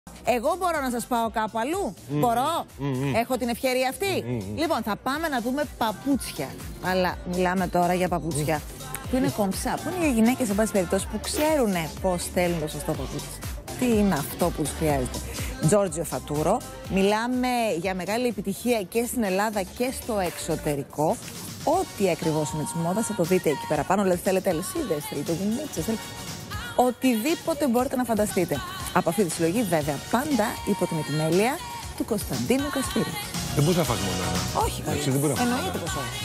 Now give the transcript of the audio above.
Εγώ μπορώ να σας πάω κάπου αλλού. Μπορώ. Έχω την ευκαιρία αυτή. Λοιπόν, θα πάμε να δούμε παπούτσια. Αλλά μιλάμε τώρα για παπούτσια που είναι κομψά, που είναι για γυναίκες, σε πάση περιπτώσει, που ξέρουν πώς στέλνουν το σωστό παπούτσι. Τι είναι αυτό που τους χρειάζεται. Giorgio Faturo. Μιλάμε για μεγάλη επιτυχία και στην Ελλάδα και στο εξωτερικό. Ό,τι ακριβώς είναι της μόδας θα το δείτε εκεί πέρα πάνω. Δηλαδή θέλετε αλυσίδες, θέλετε γυναίτσες, οτιδήποτε μπορείτε να φανταστείτε. Από αυτή τη συλλογή, βέβαια, πάντα υπό την επιμέλεια του Κωνσταντίνου Κασπίρη. Δεν μπορείς να φας μόνο. Όχι, καλώς. Εννοείται πως όχι.